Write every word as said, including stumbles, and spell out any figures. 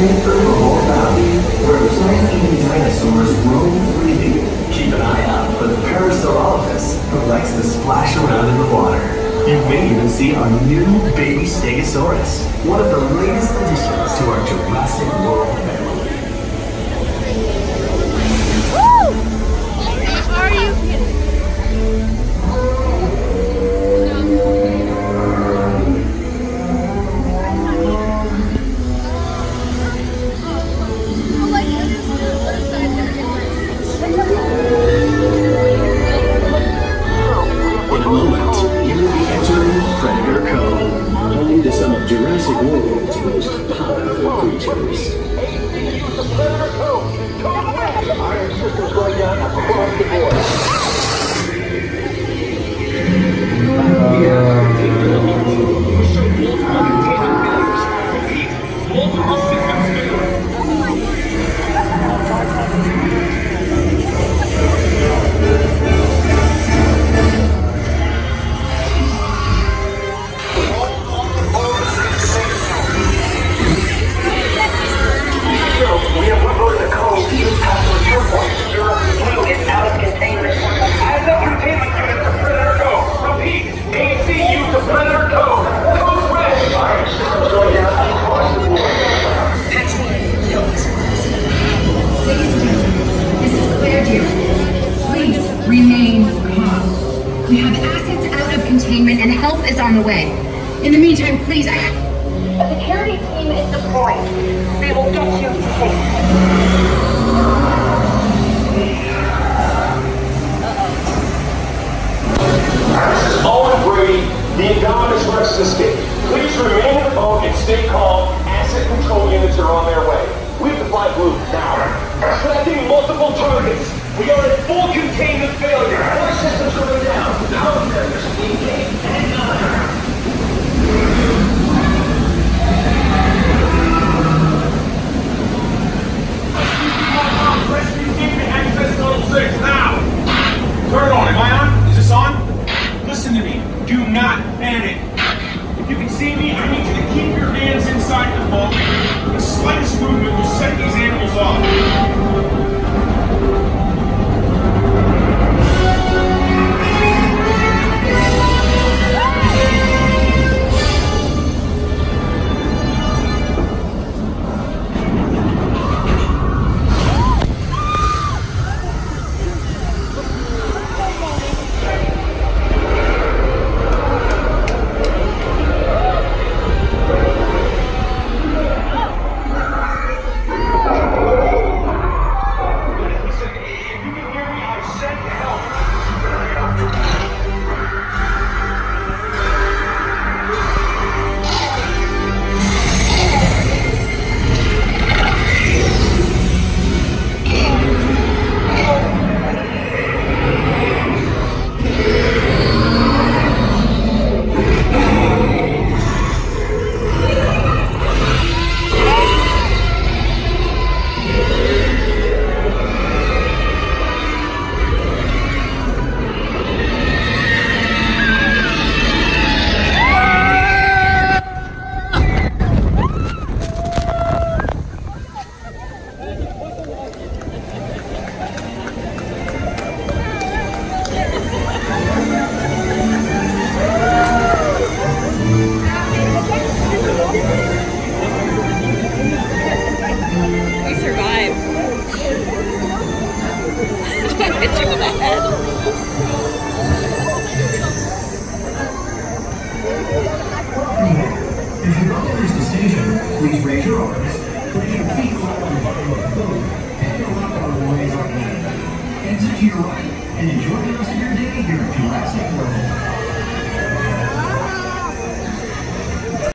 Herbivore Valley, where plant-eating dinosaurs roam freely. Keep an eye out for the Parasaurolophus, who likes to splash around in the water. You may even see our new baby Stegosaurus, one of the latest additions to our Jurassic World family. Woo! Are you kidding? In a moment, you will be entering Predator Cove, home to some of Jurassic World's most powerful creatures. Predator Cove! Code red! Iron systems going down across the board. We have we show multiple containment failures. Repeat, multiple systems failures. We have reloaded the code even past the return point. Your fleet is out of containment. Add the containment unit to Predator Cove. Repeat, A C U to Predator Cove. Code red. Iron systems going down across the board. Ladies and gentlemen, this is Claire Deer. Please remain calm. We have assets out of containment and help is on the way. In the meantime, please, I... A security team is deployed. They will get you to safety. This is Owen Brady. The Indominus Rex escaped. Please remain in the boat and stay calm. Asset control units are on their way. We have to fly blue now. Tracking multiple targets. We are at full containment failure. Our systems going down. Our failures being gained and another. Rescue team to access level six now! Turn on. Am I on? Is this on? Listen to me. Do not panic. If you can see me, I need you to keep your hands inside the boat. The slightest movement will set these animals off. Please raise your arms, place your feet flat on the bottom of the boat, and your left arm will raise up. Exit to your right, and enjoy the rest of your day here at Jurassic World.